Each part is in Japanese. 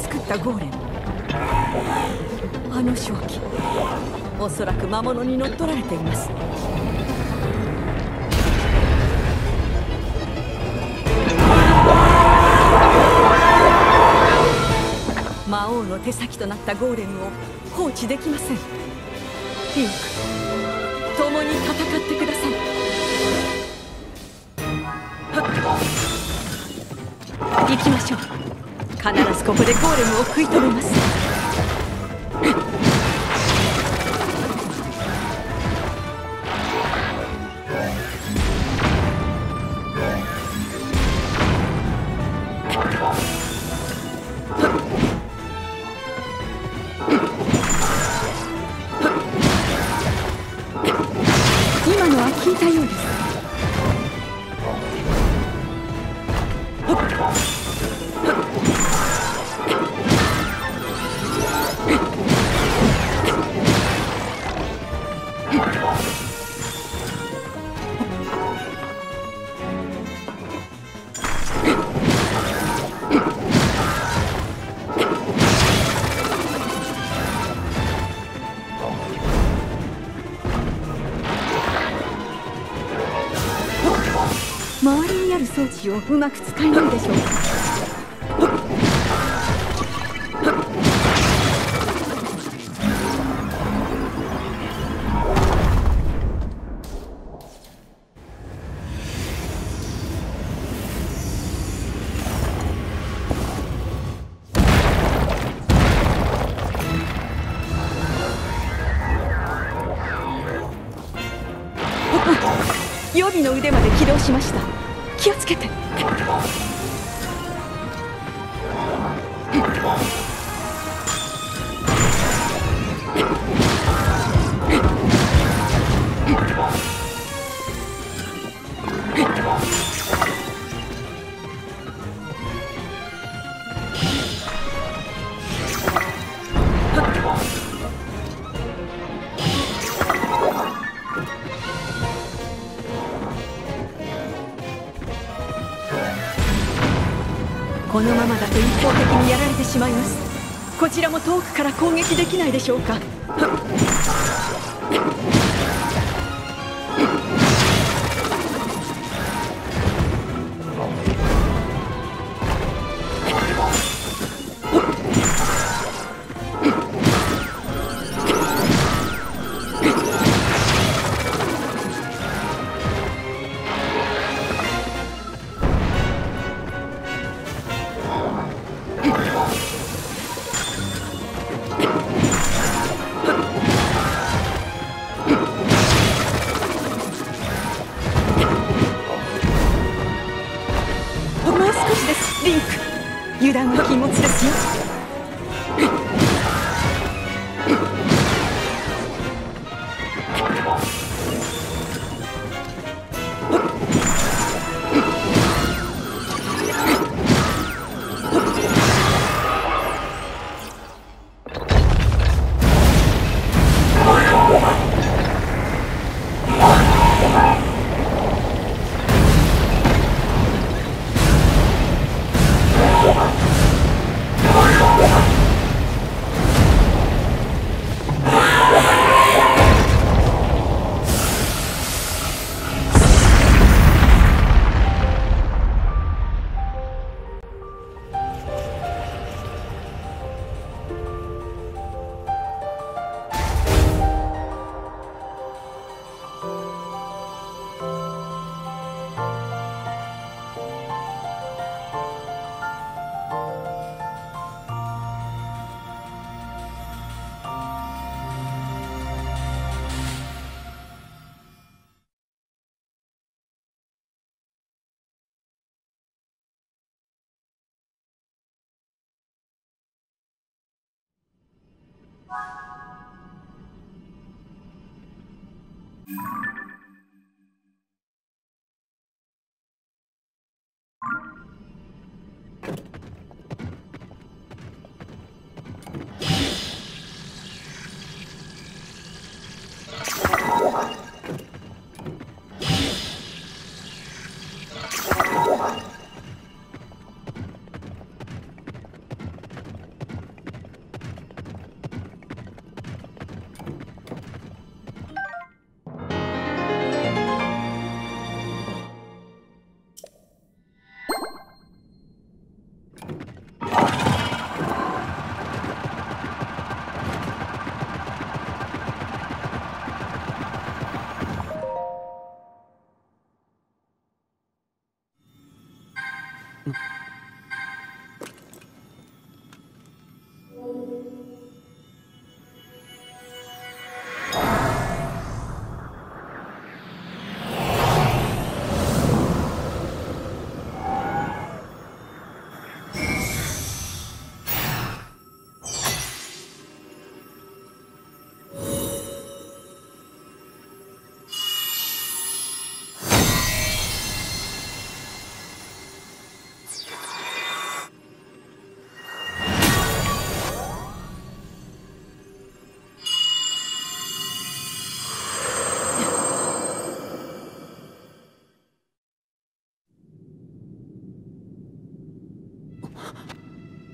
作ったゴーレム。あの正気、おそらく魔物に乗っ取られています。魔王の手先となったゴーレムを放置できません。リンク、共に戦ってください。行きましょう。必ずここでゴーレムを食い止めます。今のは聞いたようです。周りにある装置をうまく使えないでしょうか。予備の腕まで起動しました。気をつけて。このままだと一方的にやられてしまいます。こちらも遠くから攻撃できないでしょうか。リンク、油断は禁物ですよ。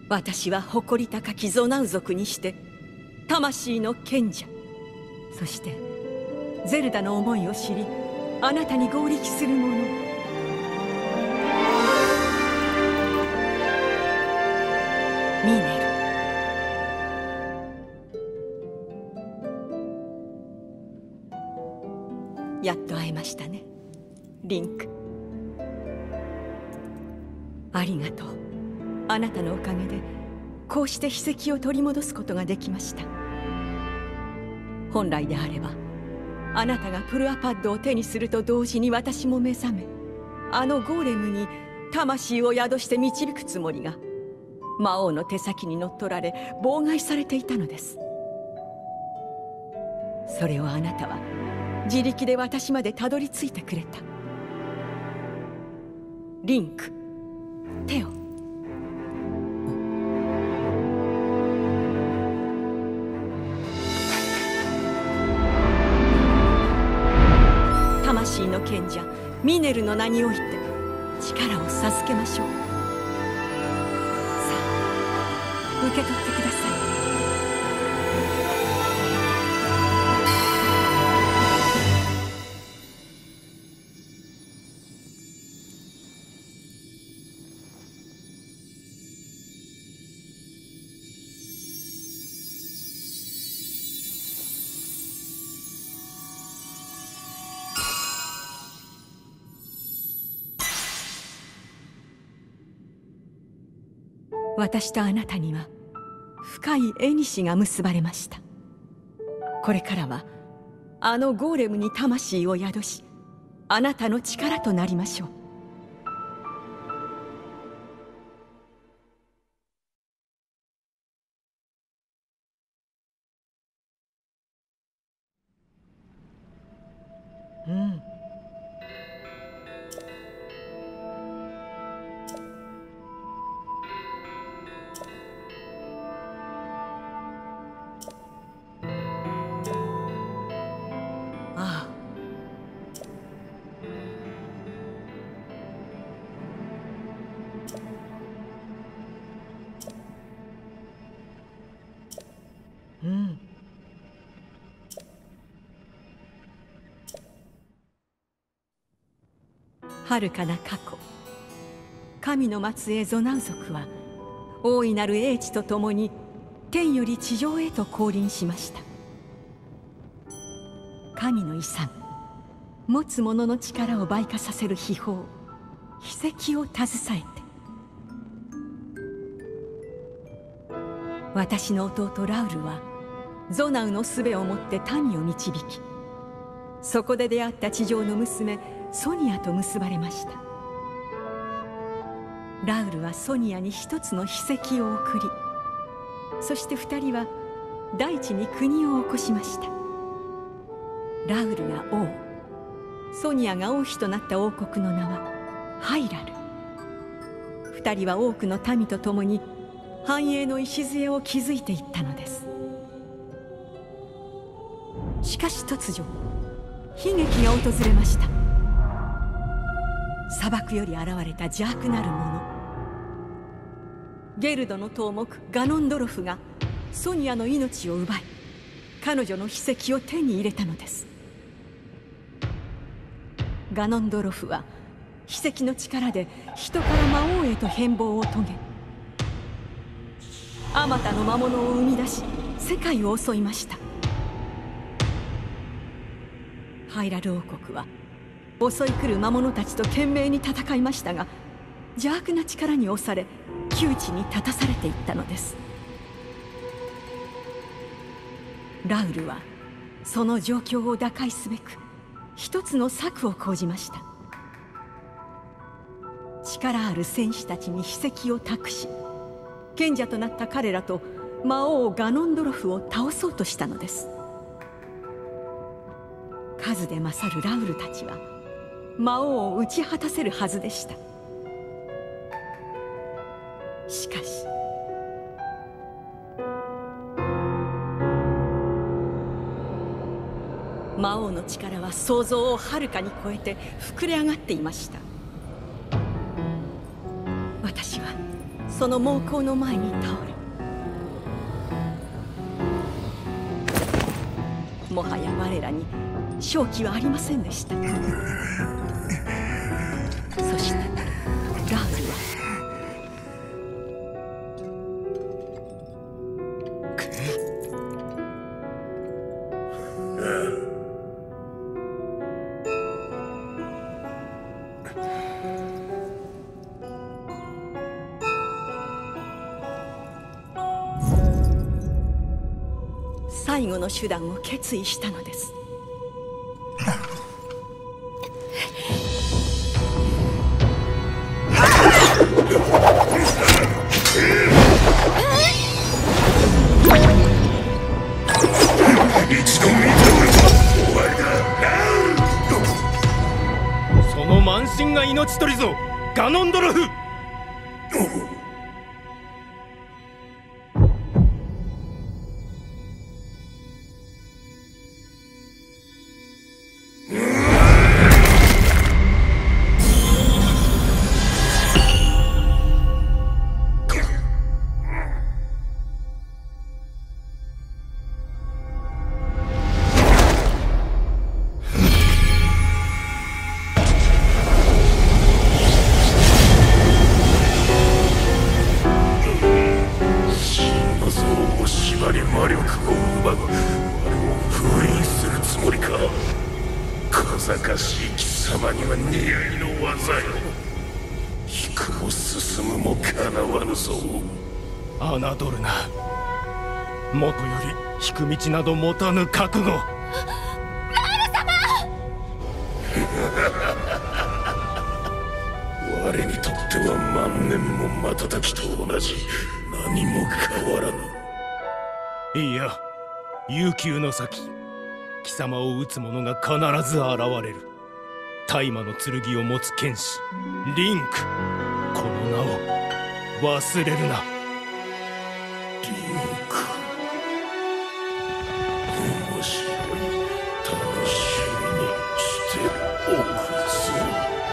私は誇り高きゾナウ族にして魂の賢者、そしてゼルダの思いを知りあなたに合力する者、ミネル。やっと会えましたね、リンク。ありがとう。あなたのおかげでこうして秘跡を取り戻すことができました。本来であればあなたがプルアパッドを手にすると同時に私も目覚め、あのゴーレムに魂を宿して導くつもりが魔王の手先に乗っ取られ妨害されていたのです。それをあなたは自力で私までたどり着いてくれた。リンク、手を。魂の賢者ミネルの名において力を授けましょう。さあ、受け取ってください。私とあなたには深い縁が結ばれました。これからはあのゴーレムに魂を宿し、あなたの力となりましょう。うん。うん。遥かな過去、神の末裔ゾナウ族は大いなる英知とともに天より地上へと降臨しました。神の遺産、持つ者の力を倍化させる秘宝、秘跡を携えて、私の弟ラウルはゾナウの術をもって民を導き、そこで出会った地上の娘ソニアと結ばれました。ラウルはソニアに一つの秘跡を送り、そして二人は大地に国を起こしました。ラウルが王、ソニアが王妃となった王国の名はハイラル。二人は多くの民と共に繁栄の礎を築いていったのです。しかし突如悲劇が訪れました。砂漠より現れた邪悪なる者、ゲルドの頭目ガノンドロフがソニアの命を奪い、彼女の秘跡を手に入れたのです。ガノンドロフは秘跡の力で人から魔王へと変貌を遂げ、あまたの魔物を生み出し世界を襲いました。ハイラル王国は襲い来る魔物たちと懸命に戦いましたが、邪悪な力に押され窮地に立たされていったのです。ラウルはその状況を打開すべく一つの策を講じました。力ある戦士たちに秘跡を託し、賢者となった彼らと魔王ガノンドロフを倒そうとしたのです。数で勝るラウルたちは魔王を打ち果たせるはずでした。しかし魔王の力は想像をはるかに超えて膨れ上がっていました。私はその猛攻の前に倒れ、もはや我らに勝機はありませんでした。そしてラウルは最後の手段を決意したのです。 一度見ておると終わりだ。その慢心が命取りぞ、ガノンドルフ。侮るな。もとより引く道など持たぬ覚悟。ラール様我にとっては万年も瞬きと同じ。何も変わらぬ。いや、悠久の先、貴様を討つ者が必ず現れる。大魔の剣を持つ剣士リンク、この名を忘れるな。リンク、面白い。楽しみにしておくぞ。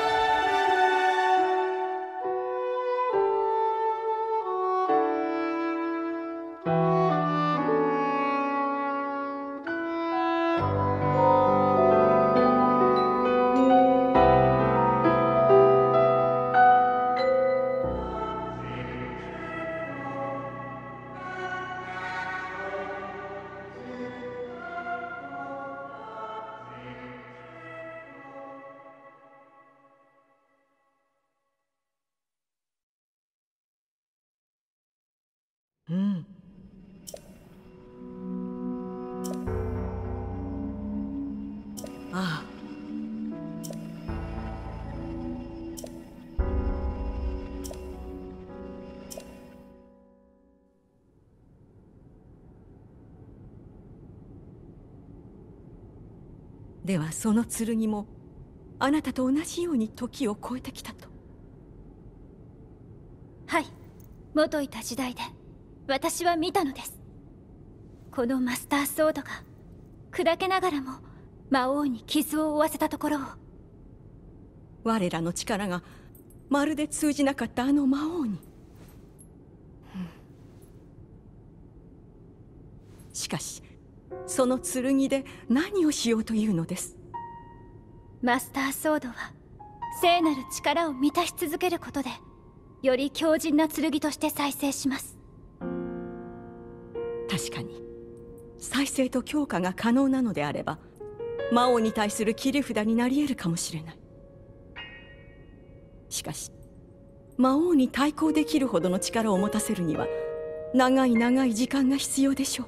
うん。ああ。ではその剣もあなたと同じように時を超えてきたと。 はい、元いた時代で私は見たのです。このマスターソードが砕けながらも魔王に傷を負わせたところを。 我らの力がまるで通じなかったあの魔王に、しかしその剣で何をしようというのです。 マスターソードは聖なる力を満たし続けることでより強靭な剣として再生します。 確かに再生と強化が可能なのであれば魔王に対する切り札になり得るかもしれない。しかし魔王に対抗できるほどの力を持たせるには長い長い時間が必要でしょう。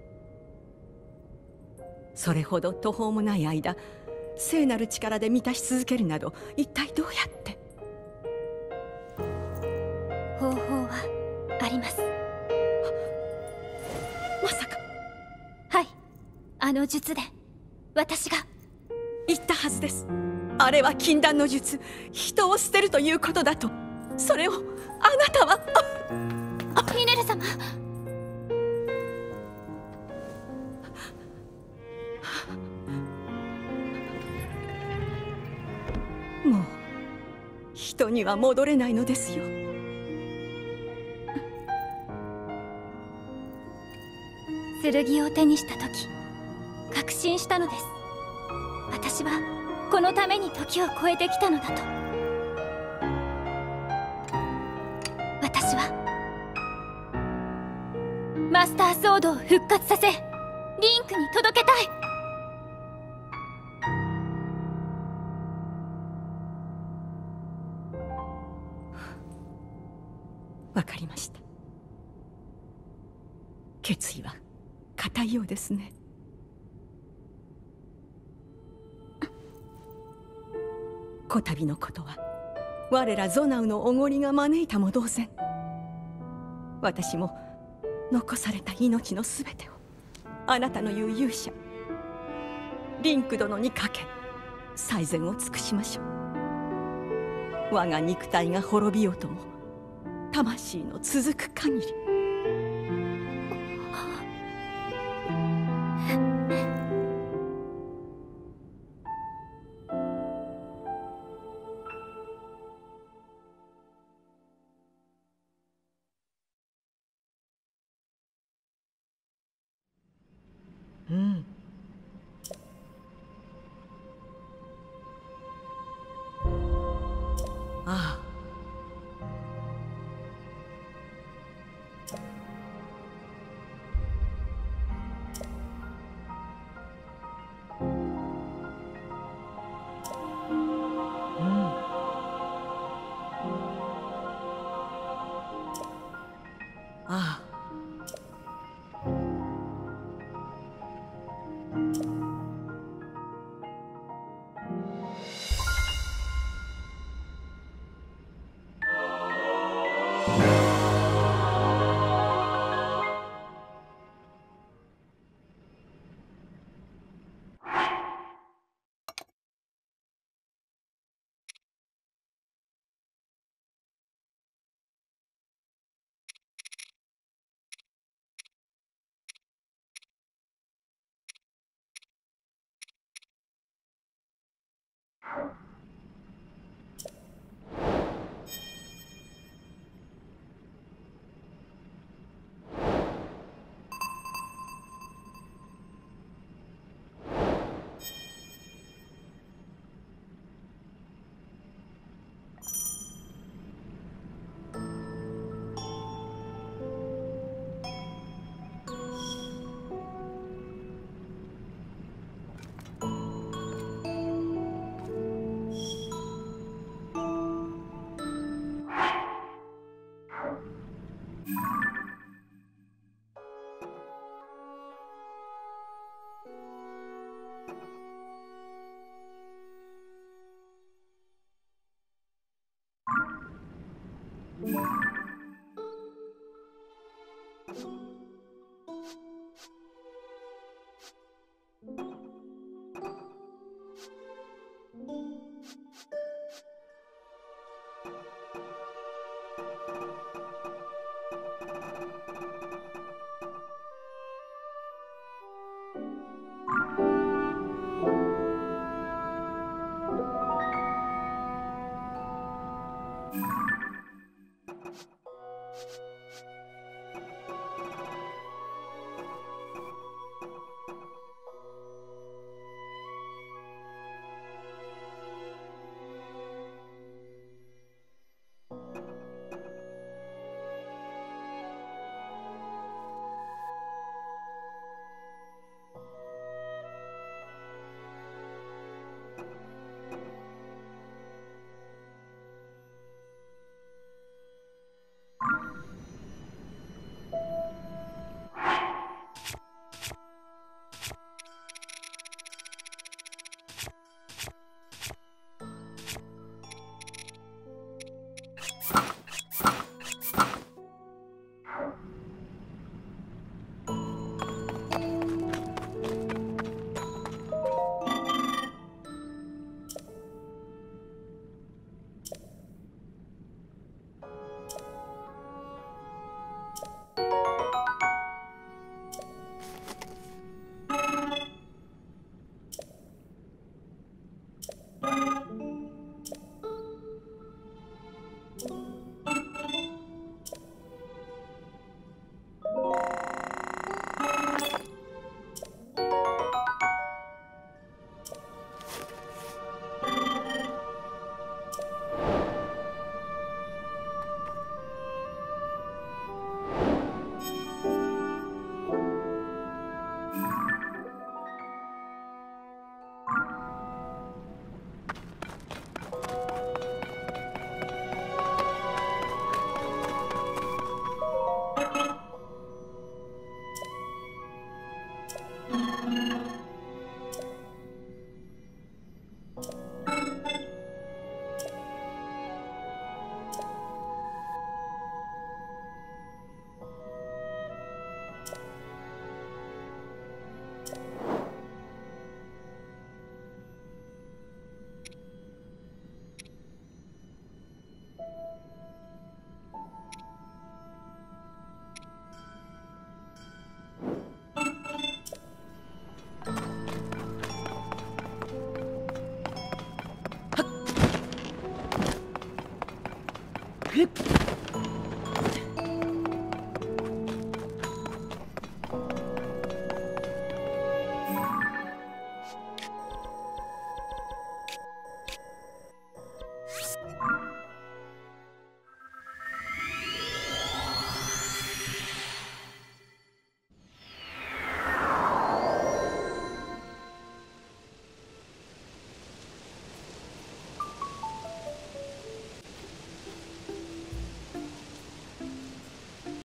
それほど途方もない間聖なる力で満たし続けるなど一体どうやって。 方法はあります。 まさか。 はい、あの術で私が。 言ったはずです。あれは禁断の術、人を捨てるということだと。それをあなたは。 ミネル様。 もう人には戻れないのですよ。 剣を手にした時確信したのです。私はこのために時を超えてきたのだと。私はマスターソードを復活させリンクに届けたい。 わかりました。決意は固いようですね。こたびのことは我らゾナウのおごりが招いたも同然。私も残された命のすべてをあなたの言う勇者リンク殿にかけ最善を尽くしましょう。我が肉体が滅びようとも魂の続く限り。うん。ああ。ああ。 くっ